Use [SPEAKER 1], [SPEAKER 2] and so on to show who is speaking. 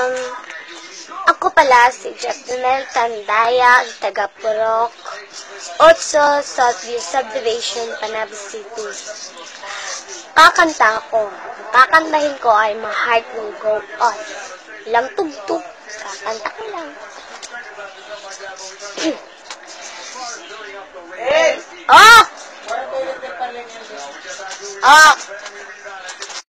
[SPEAKER 1] Ako pala si Justinel Tandaya, taga Purok 8, Southview Subdivision, Panay City. Kakanta ko. Kakantahin ko ay My Heart Will Go On. Lang tugtog. Kakanta ko lang. Oh! Oh!